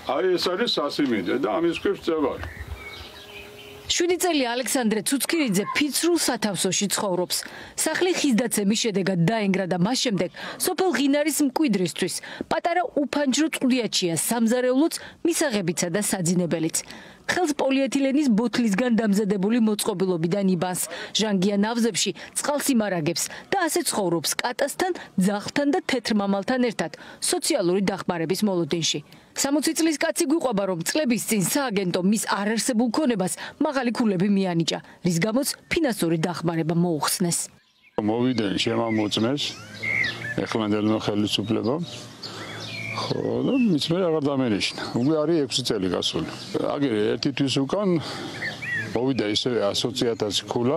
აი ეს არის სასიმინდე და ამის ქვეშ წევარი. 7 წელი ალექსანდრე ცუცქირიძე ფიცრულ სათავსოში ცხოვრობს. სახლი ხიზდაცემის შედეგად დაენგრა და მას შემდეგ სოფელ ღინარის მკვიდრისთვის პატარა უფანჯრო წყვილიაჩია სამზარეულოც, მისაღებიცა და საძინებელიც. ხელს პოლიეთილენის ბოთლისგან დამზადებული მოწყობილობიდან იბანს, ჟანგია ნავზებში წყალს იმარაგებს და ასე ცხოვრობს კატასთან, ძაღლთან და თეთრ მამალთან ერთად სოციალური დახმარების მოლოდინში. 60 წლის კაცი გვიყვება, რომ წლების წინ სააგენტომ მის არარსებულ ქონებას მაღალი ქულები მიანიჭა, რის გამოც ფინანსური დახმარება მოუხსნეს. მოვიდნენ შემამოწმეს ეხლანდელმა ხელისუფლებამ. ხო, და მის მე აღარ დამენიშნა. უკვე არის 6 წელი გასული. აგერ ერთი თვის უკან მოვიდა ისევ 100.000 ქულა.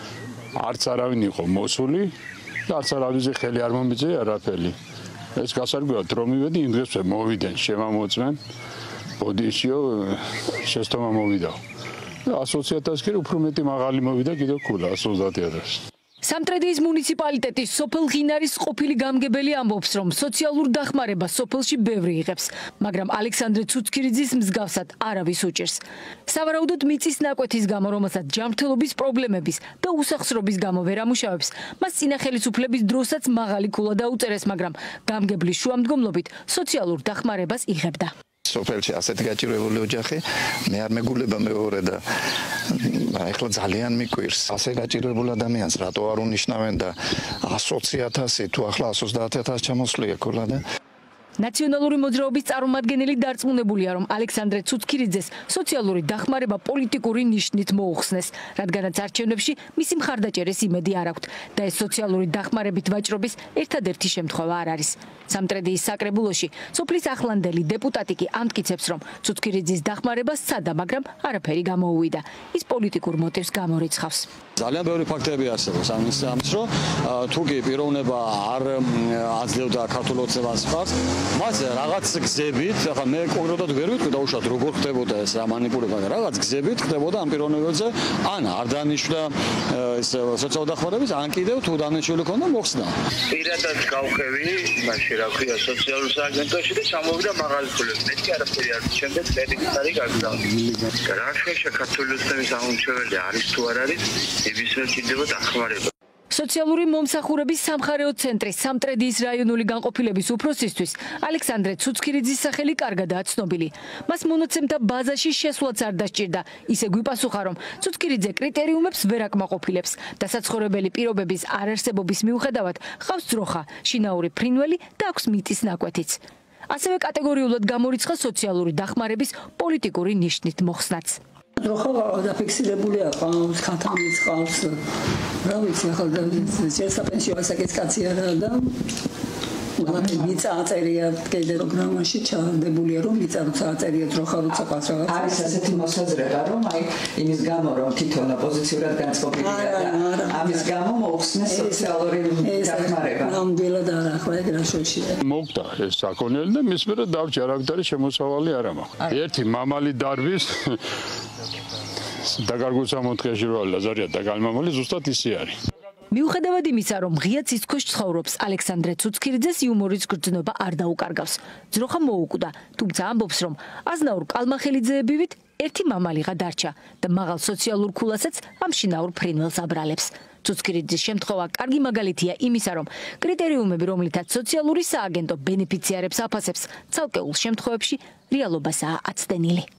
არც არავინ იყო მოსული და არც არავინზე ხელი არ მომიწია არაფერი. ეს გასარკვევად რომ მივედი იმ დღეს მოვიდნენ შემამოწმენ. ბოდიშიო შეცდომა მოვიდა. 120.000 კი უფრო მეტი მაღალი მოვიდა კიდევ ქულა 130.000. სამტრედიის მუნიციპალიტეტის სოფელ ღინარის ყოფილი გამგებელი ამბობს, რომ სოციალურ დახმარებას სოფელში ბევრი იღებს, მაგრამ ალექსანდრე ცუცქირიძის მსგავსად არავის უჭერს. სავარაუდოდ მიწის ნაკვეთის გამო, რომელსაც ჯანმრთელობის პრობლემების და უსახსრობის გამო ვერ ამუშავებს, მას წინა ხელისუფლების დროსაც მაღალი ქულა დაუწერეს, მაგრამ გამგებლის შუამდგომლობით სოციალურ დახმარებას იღებდა. სოფელში ასეთი გაჭირვებული ოჯახი მე არ მეგულება მეორე და ეხლა ძალიან მიკვირს ასე გაჭირვებულ ადამიანს რატო არ უნიშნავენ და 120.000 თუ ახლა 130.000 ჩამოსვლია ქულა და ნაციონალური მოძრაობის წარმომადგენელი დარწმუნებულია, რომ ალექსანდრე ცუცქირიძეს სოციალური დახმარება პოლიტიკური ნიშნით მოუხსნეს, რადგანაც არჩევნებში მისი მხარდაჭერის იმედი არ აქვთ და ეს სოციალური დახმარებით ვაჭრობის ერთადერთი შემთხვევა არ არის. სამტრედიის საკრებულოში სოფლის ახლანდელი დეპუტატი კი ამტკიცებს, რომ ცუცქირიძის დახმარება სცადა, მაგრამ არაფერი გამოუვიდა. ის პოლიტიკურ მოტივს გამორიცხავს. ძალიან ბევრი ფაქტები არსებობს ამის, რომ თუ კი პიროვნება არ აძლევდა ქართულ ოცნებას მხარს, მას რაღაც გზებით, ახლა მე კონკრეტულად ვერ ვიტყვი დაუშვათ როგორ ხდებოდა ეს რა მანიპულება, რაღაც გზებით ხდებოდა ამ პიროვნებებზე, ან არ დანიშნა ეს სოციალური დახმარების, ან კიდევ თუ დანიშნული ქონდა მოხსნა. პირადად გავხევი, მაშინ რა ქვია, სოციალურ სააგენტოში და ჩამოვიდა მაღალი ქულები. მე კი არაფერი არ შემდეგ კრედიტით არის გაგზავნილი. რა შეიძლება ქართული ოცნების აღმომჩეველი არის თუ არ არის, ნებისმიერ კიდევ დახმარება. სოციალური მომსახურების სამხარეო ცენტრის სამტრედიის რაიონული განყოფილების უფროსისთვის ალექსანდრე ცუცქირიძის სახელი კარგადაა ცნობილი. მას მონაცემთა ბაზაში შესვლაც არ დასჭირდა. ისე გვიპასუხა, რომ ცუცქირიძე კრიტერიუმებს ვერ აკმაყოფილებს და საცხოვრებელი პირობების არარსებობის მიუხედავად ყავს ძროხა, შინაური ფრინველი და აქვს მიწის ნაკვეთიც. ასევე კატეგორიულად გამორიცხა სოციალური დახმარების პოლიტიკური ნიშნით მოხსნაც. ძროხა დაფიქსირებულია ყავს, ქათამიც ყავს. რა ვიცი, ახლა შესაბამისი ასაკის კაცი არა და მაგრამ მიწა აწერია კიდე პროგრამაში ჩადებულია, რომ მიწა როცა აწერია ძროხა როცა ყავს რაღაც. არის ასეთი მოსაზრება, რომ აი იმის გამო რომ თვითონ ოპოზიციურად განწყობილია და ამის გამო მოუხსნეს სოციალური დახმარება. ნამდვილად არა, ახლა ეგ რა შეშია. მოგდა ეს საკონელი და მის მერე დავჭა არაფერი შემოსავალი არ მაქვს. ერთი მამალი დარბის დაგარგუცა მოთხეში როა ლაზარია და გალმამალი ზუსტად ისე არის. მიუხედავად იმისა, რომ ღია ცისქვეშ ცხოვრობს, ალექსანდრე ცუცქირიძეს იუმორის გრძნობა არ დაუკარგავს. ძროხა მოუკვდა, თუმცა ამბობს, რომ აზნაურ კალმახელიძეებივით ერთი მამალიღა დარჩა და მაღალ სოციალურ ქულასაც ამ შინაურ ფრინველს აბრალებს. ცუცქირიძის შემთხვევა კარგი მაგალითია იმისა, რომ კრიტერიუმები, რომლითაც სოციალური სააგენტო ბენეფიციარებს აფასებს, ცალკეულ შემთხვევებში რეალობასაა აცდენილი.